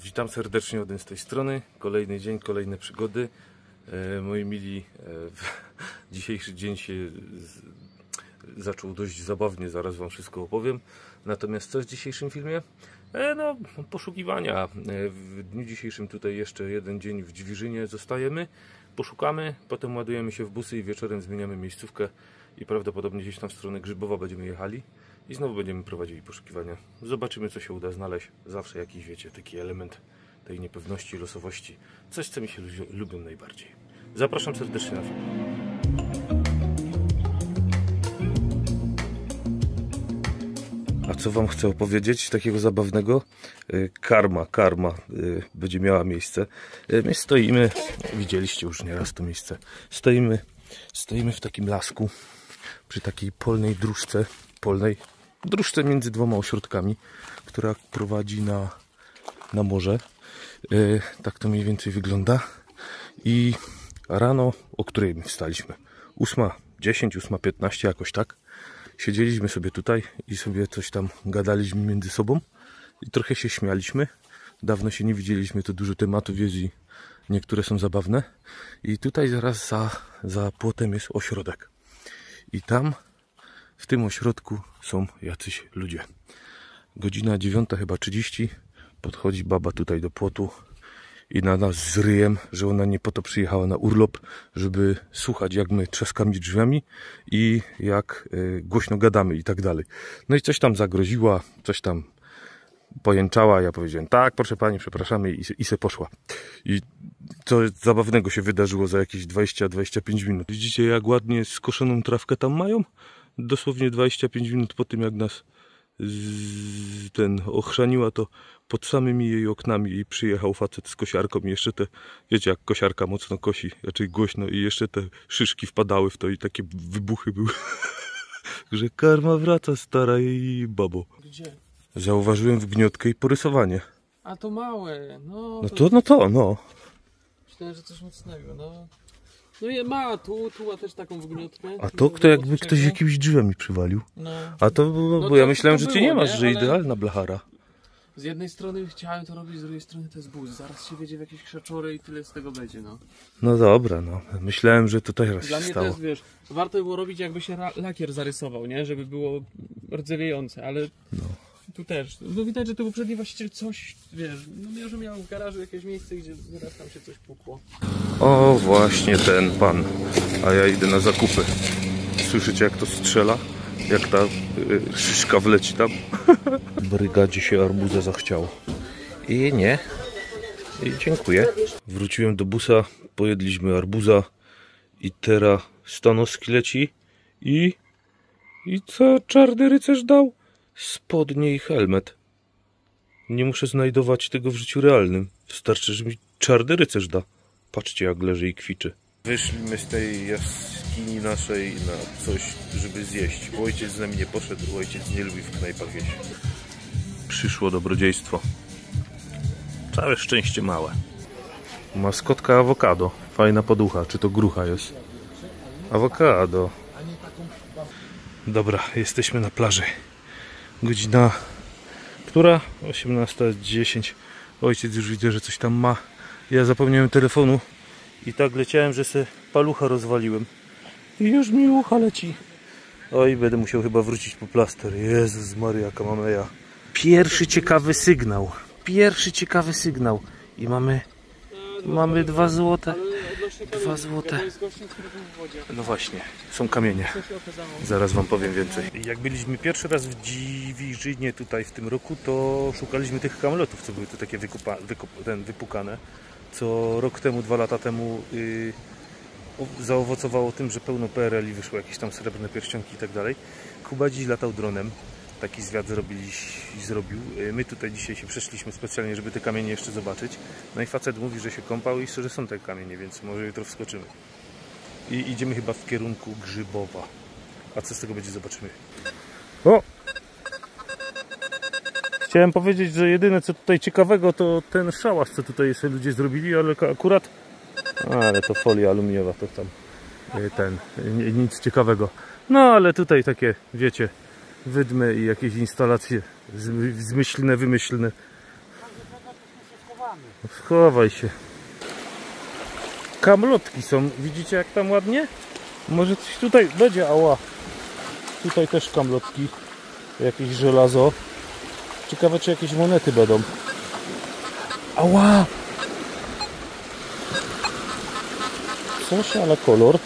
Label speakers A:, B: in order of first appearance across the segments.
A: Witam serdecznie od z tej strony. Kolejny dzień, kolejne przygody. Moi mili, dzisiejszy dzień się zaczął dość zabawnie, zaraz wam wszystko opowiem. Natomiast co w dzisiejszym filmie? No, poszukiwania. W dniu dzisiejszym tutaj jeszcze jeden dzień w Dźwiżynie zostajemy. Poszukamy, potem ładujemy się w busy i wieczorem zmieniamy miejscówkę i prawdopodobnie gdzieś tam w stronę Grzybowa będziemy jechali i znowu będziemy prowadzili poszukiwania. Zobaczymy, co się uda znaleźć. Zawsze jakiś, wiecie, taki element tej niepewności, losowości. Coś, co mi się lubią najbardziej. Zapraszam serdecznie na film. A co wam chcę opowiedzieć takiego zabawnego? Karma będzie miała miejsce. My stoimy, widzieliście już nieraz to miejsce. Stoimy w takim lasku przy takiej polnej dróżce między dwoma ośrodkami, która prowadzi na morze. Tak to mniej więcej wygląda. I rano, o której my wstaliśmy? 8:10, 8:15 jakoś tak. Siedzieliśmy sobie tutaj i sobie coś tam gadaliśmy między sobą i trochę się śmialiśmy. Dawno się nie widzieliśmy, to dużo tematów jest i niektóre są zabawne. I tutaj zaraz za płotem jest ośrodek. I tam, w tym ośrodku są jacyś ludzie. Godzina 9:30, podchodzi baba tutaj do płotu i na nas z ryjem, że ona nie po to przyjechała na urlop, żeby słuchać, jak my trzaskamy drzwiami i jak głośno gadamy i tak dalej. No i coś tam zagroziła, coś tam pojęczała. Ja powiedziałem: tak, proszę pani, przepraszamy, i se poszła. I co zabawnego się wydarzyło za jakieś 20-25 minut. Widzicie, jak ładnie skoszoną trawkę tam mają? Dosłownie 25 minut po tym, jak nas ochrzaniła, to pod samymi jej oknami przyjechał facet z kosiarką i jeszcze te, wiecie, jak kosiarka mocno kosi, raczej głośno, i jeszcze te szyszki wpadały w to i takie wybuchy były. Że karma wraca, stara jej babo.
B: Gdzie?
A: Zauważyłem wgniotkę i porysowanie.
B: A to małe, no.
A: No.
B: Myślałem, że coś mocnego, no. No i ma, tu ma też taką wgniotkę.
A: A to kto, jakby ktoś jakimiś drzwiami przywalił.
B: No.
A: A to, bo
B: to,
A: ja myślałem,
B: to
A: że ty
B: było,
A: nie masz, że
B: ale
A: idealna blachara.
B: z jednej strony chciałem to robić, z drugiej strony to jest buz. Zaraz się wiedzie w jakieś krzaczory i tyle z tego będzie, no.
A: No dobra, no. Myślałem, że to teraz
B: Dla
A: się
B: mnie
A: stało.
B: to jest, wiesz, warto było robić, jakby się lakier zarysował, nie? Żeby było rdzewiejące, ale
A: No.
B: tu też. No widać, że tu poprzedni właściciel coś, wiesz, no że miał w garażu jakieś miejsce, gdzie zaraz tam się coś pukło.
A: O, właśnie ten pan. A ja idę na zakupy. Słyszycie, jak to strzela? Jak ta szyszka wleci tam? Brygadzie się arbuza zachciało. I nie. I dziękuję. Wróciłem do busa, pojedliśmy arbuza i teraz Stanowski leci i co czarny rycerz dał? Spodnie i helmet. Nie muszę znajdować tego w życiu realnym. Wystarczy, że mi czarny rycerz da. Patrzcie, jak leży i kwiczy. Wyszliśmy z tej jaskini naszej na coś, żeby zjeść. Bo ojciec z nami nie poszedł, bo ojciec nie lubi w knajpach jeść. Przyszło dobrodziejstwo. Całe szczęście małe. Maskotka awokado. Fajna poducha. Czy to grucha jest? Awokado. Dobra, jesteśmy na plaży. Godzina... która? 18:10. Ojciec już widzę, że coś tam ma. Ja zapomniałem telefonu i tak leciałem, że se palucha rozwaliłem. I już mi ucha leci. Oj, będę musiał chyba wrócić po plaster. Jezus Maria, kamameja. Pierwszy ciekawy sygnał. I mamy 2 złote. 2 złote. No właśnie, są kamienie. Zaraz wam powiem więcej. Jak byliśmy pierwszy raz w Dźwiżynie tutaj w tym roku, to szukaliśmy tych kamlotów, co były tu takie wypukane. Co rok temu, 2 lata temu zaowocowało tym, że pełno PRL-i wyszło, jakieś tam srebrne pierścionki i tak dalej. Kuba dziś latał dronem. Taki zwiat zrobił. My tutaj dzisiaj się przeszliśmy specjalnie, żeby te kamienie jeszcze zobaczyć. No i facet mówi, że się kąpał i że są te kamienie, więc może jutro wskoczymy. I idziemy chyba w kierunku Grzybowa. A co z tego będzie, zobaczymy. O! Chciałem powiedzieć, że jedyne co tutaj ciekawego to ten szałas, co tutaj sobie ludzie zrobili, ale akurat... Ale to folia aluminiowa, to tam nic ciekawego. No ale tutaj takie, wiecie, wydmy i jakieś instalacje zmyślne, wymyślne. Schowaj się. Kamlotki są. Widzicie jak tam ładnie? Może coś tutaj będzie, ała. Tutaj też kamlotki. Jakieś żelazo. Ciekawe czy jakieś monety będą. Ała! Coś, ale kolor.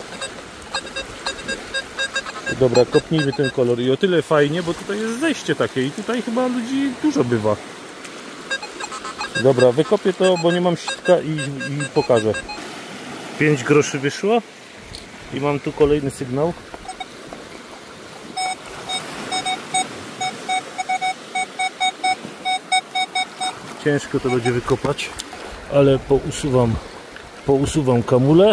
A: Dobra, kopnijmy ten kolor. I o tyle fajnie, bo tutaj jest zejście takie i tutaj chyba ludzi dużo bywa. Dobra, wykopię to, bo nie mam sitka i pokażę. 5 groszy wyszło. I mam tu kolejny sygnał. Ciężko to będzie wykopać, ale pousuwam kamulę.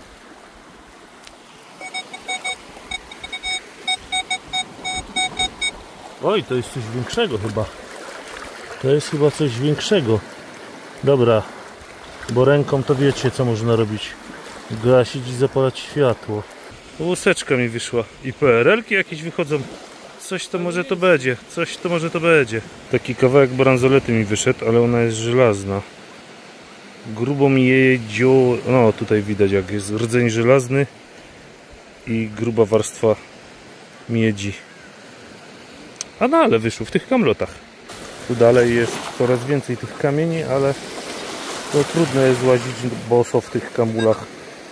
A: Oj, to jest coś większego chyba. To jest chyba coś większego. Dobra, bo ręką to wiecie co można robić. Gasić i zapalać światło. Łuseczka mi wyszła. I PRL-ki jakieś wychodzą. Coś to może to będzie. Coś to może to będzie. Taki kawałek bransolety mi wyszedł, ale ona jest żelazna. Grubo miedzią. No tutaj widać jak jest rdzeń żelazny i gruba warstwa miedzi. A no ale wyszło w tych kamlotach. Tu dalej jest coraz więcej tych kamieni, ale to trudno jest łazić boso w tych kamulach.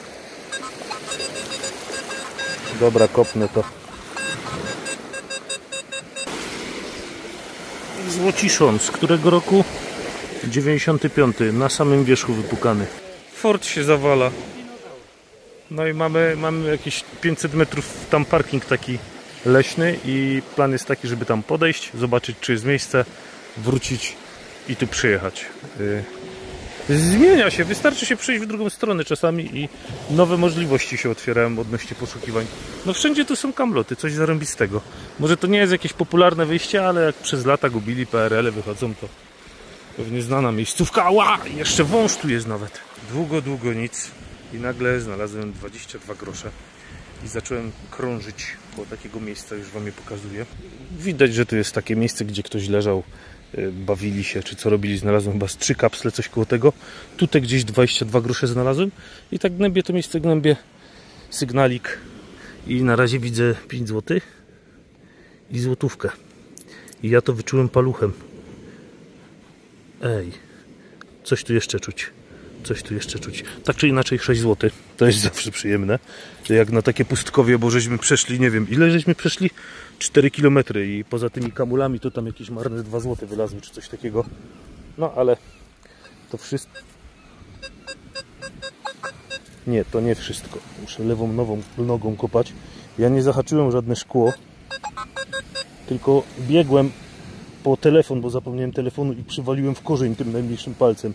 A: Dobra, kopnę to. Złociszon, z którego roku? 95, na samym wierzchu wypukany. Ford się zawala. No i mamy jakieś 500 metrów tam parking taki leśny i plan jest taki, żeby tam podejść, zobaczyć czy jest miejsce, wrócić i tu przyjechać. Zmienia się, wystarczy się przejść w drugą stronę czasami i nowe możliwości się otwierają odnośnie poszukiwań. No wszędzie tu są kamloty, coś zarąbistego. Może to nie jest jakieś popularne wyjście, ale jak przez lata gubili PRL-y wychodzą, to pewnie znana miejscówka. Ała! Jeszcze wąż tu jest nawet. Długo nic i nagle znalazłem 22 grosze i zacząłem krążyć po takiego miejsca, już wam je pokazuję. Widać, że tu jest takie miejsce, gdzie ktoś leżał, bawili się, czy co robili. Znalazłem chyba z 3 kapsle, coś koło tego. Tutaj gdzieś 22 grosze znalazłem i tak gnębię to miejsce, gnębię sygnalik i na razie widzę 5 zł i złotówkę. I ja to wyczułem paluchem. Ej, coś tu jeszcze czuć. Coś tu jeszcze czuć. Tak czy inaczej 6 zł. To jest zawsze przyjemne. Jak na takie pustkowie, bo żeśmy przeszli, nie wiem ile żeśmy przeszli? 4 km i poza tymi kamulami to tam jakieś marne 2 zł wylazły czy coś takiego. No ale to wszystko. Nie, to nie wszystko. Muszę lewą nogą kopać. Ja nie zahaczyłem żadne szkło. Tylko biegłem po telefon, bo zapomniałem telefonu i przywaliłem w korzeń tym najmniejszym palcem.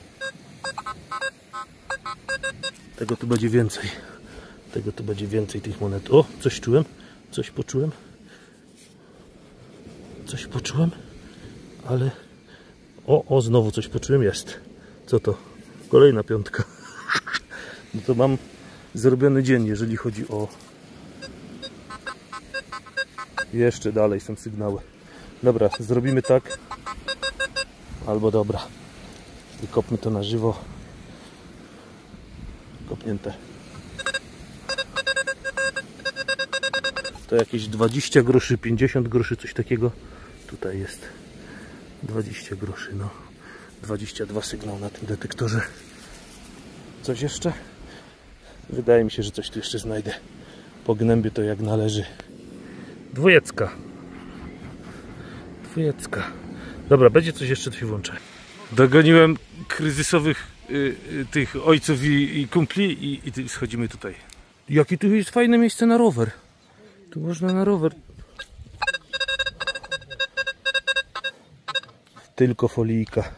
A: Tego tu będzie więcej. Tego tu będzie więcej tych monet. O, coś czułem. Coś poczułem. Coś poczułem. Ale... O, znowu coś poczułem. Jest. Co to? Kolejna piątka. No to mam zrobiony dzień, jeżeli chodzi o... Jeszcze dalej są sygnały. Dobra, zrobimy tak. Albo dobra. Wykopmy to na żywo. Kopnięte. To jakieś 20 groszy, 50 groszy, coś takiego. Tutaj jest 20 groszy, no. 22 sygnał na tym detektorze. Coś jeszcze? Wydaje mi się, że coś tu jeszcze znajdę. Pognębię to jak należy. Dwójecka. Dobra, będzie coś jeszcze, to się włączę. Dogoniłem kryzysowych tych ojców i kumpli i schodzimy tutaj. Jakie tu jest fajne miejsce na rower. Tu można na rower. Tylko folijka.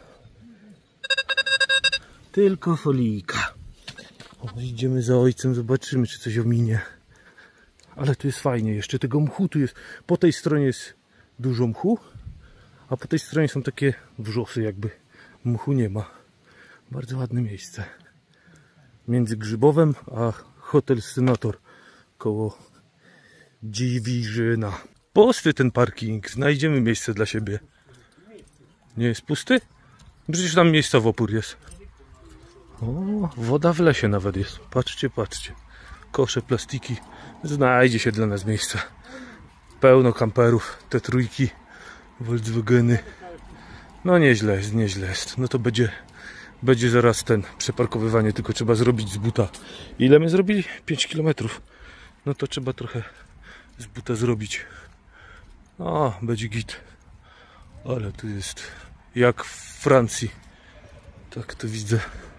A: Tylko folijka. O, idziemy za ojcem, zobaczymy czy coś ominie. Ale tu jest fajnie, jeszcze tego mchu tu jest. Po tej stronie jest dużo mchu, a po tej stronie są takie wrzosy jakby. Mchu nie ma. Bardzo ładne miejsce. Między Grzybowem a Hotel Senator koło Dziwiżyna. Pusty ten parking. Znajdziemy miejsce dla siebie. Nie jest pusty? Przecież tam miejsca w opór jest. O, woda w lesie nawet jest. Patrzcie, patrzcie. Kosze, plastiki. Znajdzie się dla nas miejsce. Pełno kamperów, te trójki, Volkswageny. No nieźle jest, nieźle jest. No to będzie zaraz ten przeparkowywanie, tylko trzeba zrobić z buta. Ile my zrobili? 5 km. No to trzeba trochę z buta zrobić. O, będzie git. Ale tu jest jak w Francji. Tak to widzę.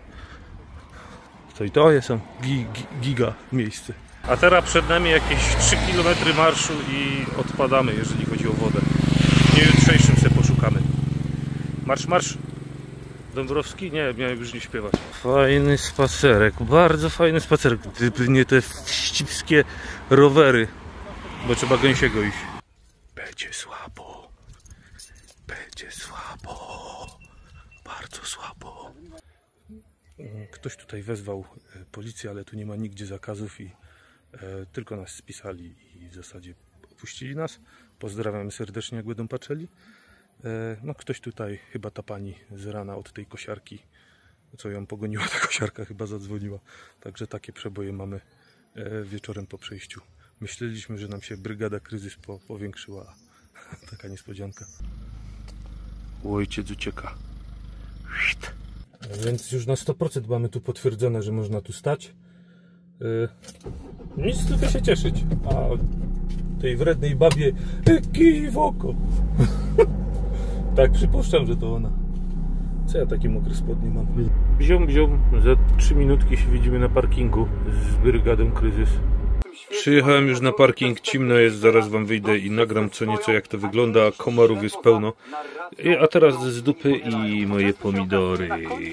A: To jest giga miejsce. A teraz przed nami jakieś 3 km marszu i odpadamy, jeżeli chodzi o wodę. W dniu jutrzejszym sobie poszukamy. Marsz, marsz! Dąbrowski? Nie, miałem już nie śpiewać. Fajny spacerek, bardzo fajny spacerek. Nie te wścibskie rowery, bo trzeba gęsiego iść. Będzie słabo. Będzie słabo. Bardzo słabo. Ktoś tutaj wezwał policję, ale tu nie ma nigdzie zakazów i tylko nas spisali i w zasadzie puścili nas. Pozdrawiam serdecznie, jak będą patrzyli. No ktoś tutaj, chyba ta pani z rana od tej kosiarki, co ją pogoniła, ta kosiarka chyba zadzwoniła. Także takie przeboje mamy wieczorem po przejściu. Myśleliśmy, że nam się brygada kryzys powiększyła. Taka niespodzianka. Ojciec ucieka. Więc już na 100% mamy tu potwierdzone, że można tu stać. Nic, tylko się cieszyć. A tej wrednej babie kij w oko. Tak, przypuszczam, że to ona. Co ja takie mokre spodnie mam? Bziom, za 3 minutki się widzimy na parkingu z brygadą kryzys. Przyjechałem już na parking, ciemno jest, zaraz wam wyjdę i nagram co nieco jak to wygląda. Komarów jest pełno. A teraz z dupy i moje pomidory.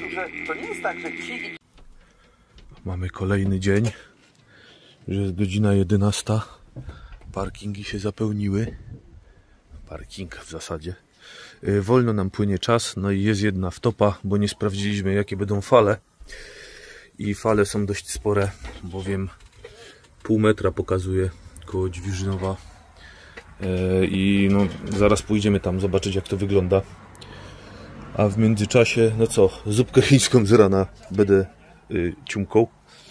A: Mamy kolejny dzień. Już jest godzina 11. Parkingi się zapełniły. Parking w zasadzie. Wolno nam płynie czas, no i jest jedna wtopa, bo nie sprawdziliśmy, jakie będą fale. I fale są dość spore, bowiem pół metra pokazuje koło Dźwiżnowa. I no, zaraz pójdziemy tam zobaczyć, jak to wygląda. A w międzyczasie, no co, zupkę chińską z rana będę ciumką.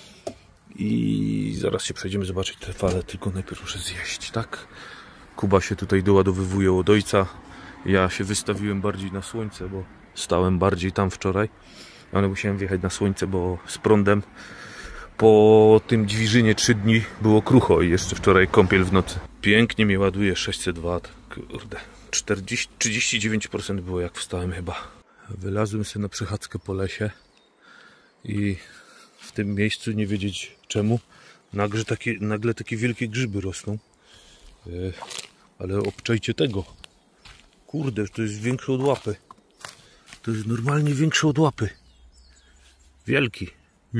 A: I zaraz się przejdziemy zobaczyć te fale, tylko najpierw muszę zjeść, tak? Kuba się tutaj doładowywuje od ojca. Ja się wystawiłem bardziej na słońce, bo stałem bardziej tam wczoraj. Ale musiałem wjechać na słońce, bo z prądem po tym Dźwiżynie 3 dni było krucho i jeszcze wczoraj kąpiel w nocy. Pięknie mnie ładuje 600 W. Kurde, 39% było jak wstałem chyba. Wylazłem sobie na przechadzkę po lesie i w tym miejscu, nie wiedzieć czemu, nagle takie wielkie grzyby rosną. Ale obczajcie tego. Kurde, to jest większe od łapy. To jest normalnie większe od łapy. Wielki.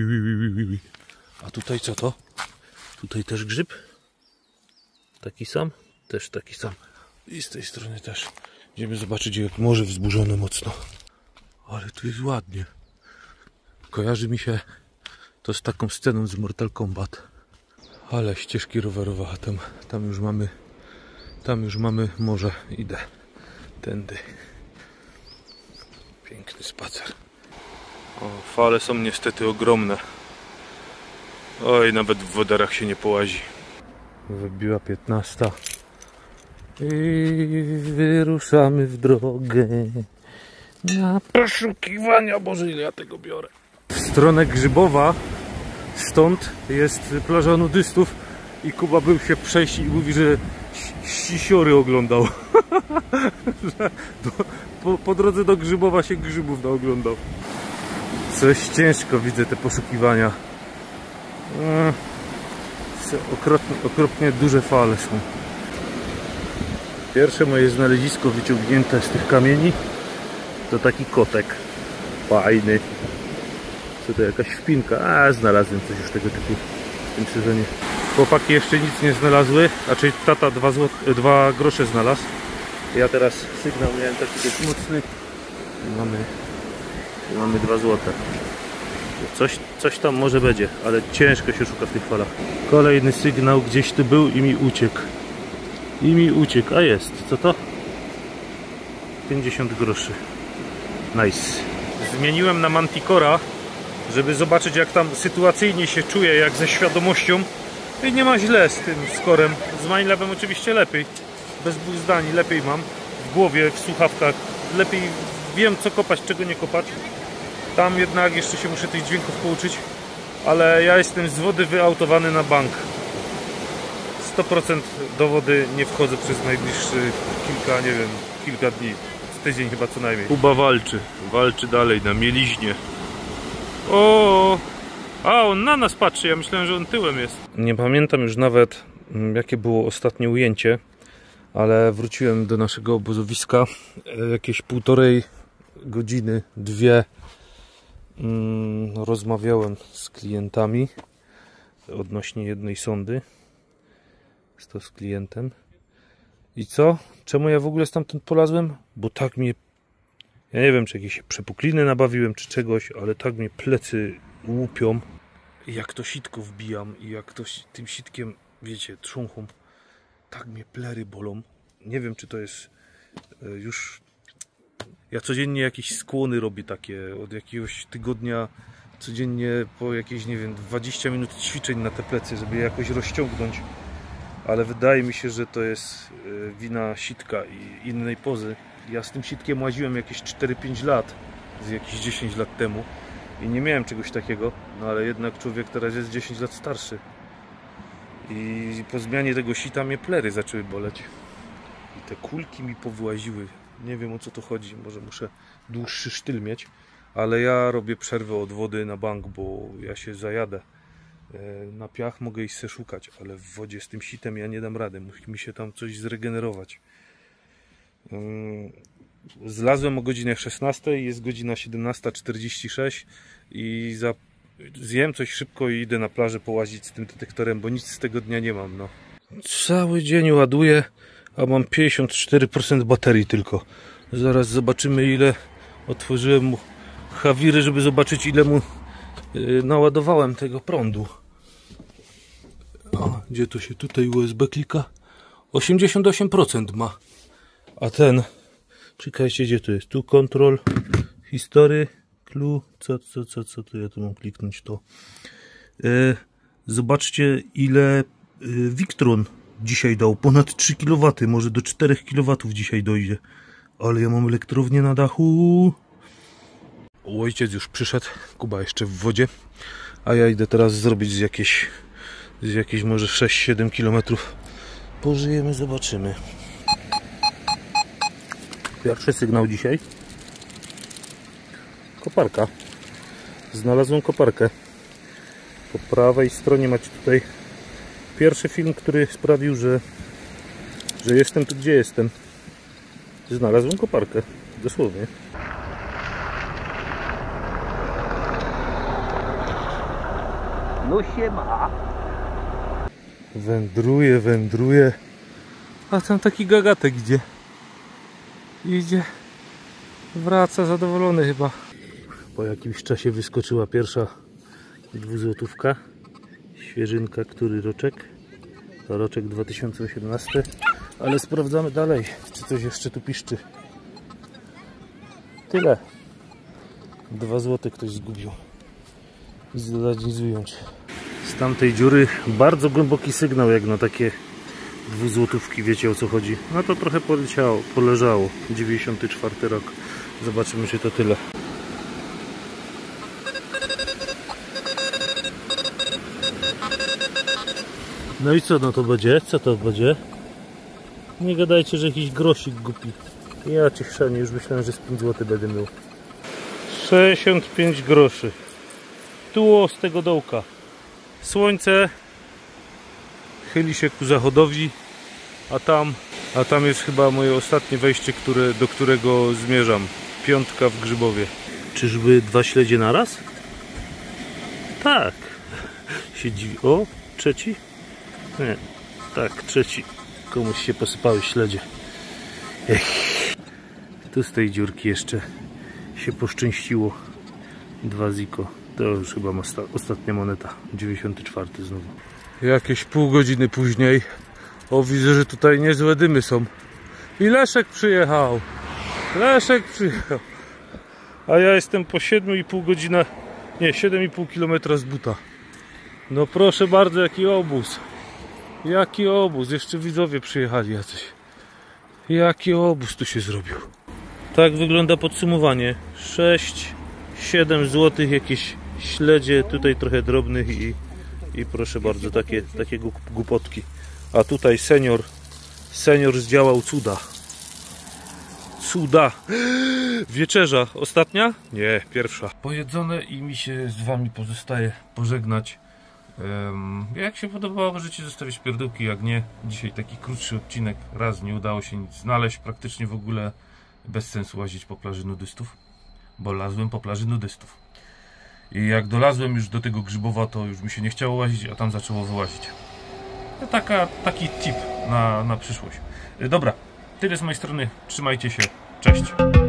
A: A tutaj co to? Tutaj też grzyb? Taki sam? Też taki sam. I z tej strony też. Idziemy zobaczyć, jak morze wzburzone mocno. Ale tu jest ładnie. Kojarzy mi się to z taką sceną z Mortal Kombat. Ale ścieżki rowerowe, a tam już mamy morze. Idę tędy. Piękny spacer. O, fale są niestety ogromne. Oj, nawet w wodarach się nie połazi. Wybiła 15. I wyruszamy w drogę na poszukiwania. Boże, ile ja tego biorę. W stronę Grzybowa, stąd jest plaża nudystów i Kuba był się przejść i mówi, że sisiory oglądał. po drodze do Grzybowa się grzybów naoglądał. Coś ciężko widzę te poszukiwania. Okropnie duże fale są. Pierwsze moje znalezisko wyciągnięte z tych kamieni to taki kotek fajny. Co to, jakaś wpinka? A, znalazłem coś już tego typu w tym sezonie. Chłopaki jeszcze nic nie znalazły, raczej tata 2 grosze znalazł. Ja teraz sygnał miałem taki dość mocny. Mamy 2 złote. Coś tam może będzie, ale ciężko się szuka w tych falach. Kolejny sygnał gdzieś tu był i mi uciekł. A jest, co to? 50 groszy. Nice. Zmieniłem na Manticora, żeby zobaczyć, jak tam sytuacyjnie się czuję, jak ze świadomością. I nie ma źle z tym skorem. Z Minelabem oczywiście lepiej. Bez dwóch zdań lepiej mam. W głowie, w słuchawkach. Lepiej wiem, co kopać, czego nie kopać. Tam jednak jeszcze się muszę tych dźwięków pouczyć. Ale ja jestem z wody wyautowany na bank. 100% do wody nie wchodzę przez najbliższy kilka dni. Tydzień chyba co najmniej. Kuba walczy dalej na mieliźnie. A on na nas patrzy, ja myślałem, że on tyłem jest. Nie pamiętam już nawet, jakie było ostatnie ujęcie, ale wróciłem do naszego obozowiska jakieś 1,5 godziny, 2. Rozmawiałem z klientami odnośnie jednej sondy. Z klientem. I co? Czemu ja w ogóle stamtąd polazłem? Bo tak mnie... Ja nie wiem, czy jakieś przepukliny nabawiłem, czy czegoś, ale tak mnie plecy łupią. I jak to sitko wbijam i jak to tym sitkiem, wiecie, trząchą, tak mnie plery bolą. Nie wiem, czy to jest już... Ja codziennie jakieś skłony robię takie, od jakiegoś tygodnia codziennie po jakieś, nie wiem, 20 minut ćwiczeń na te plecy, żeby je jakoś rozciągnąć. Ale wydaje mi się, że to jest wina sitka i innej pozy. Ja z tym sitkiem łaziłem jakieś 4-5 lat, z jakieś 10 lat temu i nie miałem czegoś takiego, no ale jednak człowiek teraz jest 10 lat starszy i po zmianie tego sita mnie plery zaczęły boleć i te kulki mi powyłaziły. Nie wiem, o co to chodzi, może muszę dłuższy sztyl mieć, ale ja robię przerwę od wody na bank, bo ja się zajadę. Na piach mogę iść se szukać, ale w wodzie z tym sitem ja nie dam rady. Musi mi się tam coś zregenerować. Zlazłem o godzinie 16, jest godzina 17:46 i zjem coś szybko i idę na plażę połazić z tym detektorem, bo nic z tego dnia nie mam. No. Cały dzień ładuję, a mam 54% baterii tylko. Zaraz zobaczymy, ile otworzyłem mu Hawiry, żeby zobaczyć, ile mu naładowałem tego prądu. O, gdzie to się tutaj USB klika? 88% ma. A ten, czekajcie, gdzie to jest? Tu kontrol, history, clue, co tu ja tu mam kliknąć to. Zobaczcie, ile Victron dzisiaj dał. Ponad 3 kW, może do 4 kW dzisiaj dojdzie. Ale ja mam elektrownię na dachu. Ojciec już przyszedł, Kuba jeszcze w wodzie, a ja idę teraz zrobić z jakieś może 6-7 km. Pożyjemy, zobaczymy. Pierwszy sygnał dzisiaj. Koparka. Znalazłem koparkę. Po prawej stronie macie tutaj pierwszy film, który sprawił, że jestem tu, gdzie jestem. Znalazłem koparkę. Dosłownie.
C: No się ma.
A: Wędruje. A tam taki gagatek idzie. Wraca zadowolony chyba. Po jakimś czasie wyskoczyła pierwsza 2-złotówka. Świeżynka, który roczek? Roczek 2018. Ale sprawdzamy dalej, czy coś jeszcze tu piszczy. Tyle. 2 zł ktoś zgubił. Nic dodać, nic wyjąć. Z tamtej dziury bardzo głęboki sygnał, jak na takie 2-złotówki, wiecie o co chodzi. No to trochę poleżało. 94 rok. Zobaczymy, czy to tyle. No i co no to będzie? Co to będzie? Nie gadajcie, że jakiś grosik głupi. Ja cię chrzanię, już myślałem, że z 5 zł będę miał. 65 groszy. Tuło z tego dołka. Słońce chyli się ku zachodowi, a tam jest chyba moje ostatnie wejście, do którego zmierzam. 5 w Grzybowie. Czyżby 2 śledzie naraz? Tak. Się dziwi. O, trzeci? Nie. Tak, trzeci. Komuś się posypały śledzie. Tu z tej dziurki jeszcze się poszczęściło. 2 ziko. To już chyba ostatnia moneta. 94 znowu. Jakieś pół godziny później. O, widzę, że tutaj niezłe dymy są. I Leszek przyjechał. A ja jestem po 7,5 godziny, nie, 7,5 km z buta. No proszę bardzo, jaki obóz. Jaki obóz, jeszcze widzowie przyjechali jacyś. Jaki obóz tu się zrobił. Tak wygląda podsumowanie. 6-7 zł, jakieś śledzie, tutaj trochę drobnych i proszę bardzo, takie głupotki. A tutaj senior zdziałał cuda. Cuda. Wieczerza. Ostatnia? Nie, pierwsza. Pojedzone i mi się z wami pozostaje pożegnać. Jak się podobało, możecie zostawić pierdółki, jak nie. Dzisiaj taki krótszy odcinek. Raz nie udało się nic znaleźć. Praktycznie w ogóle bez sensu łazić po plaży nudystów. Bo lazłem po plaży nudystów. I jak dolazłem już do tego Grzybowa, to już mi się nie chciało łazić, a tam zaczęło wyłazić. To taki tip na przyszłość. Dobra, tyle z mojej strony. Trzymajcie się. Cześć.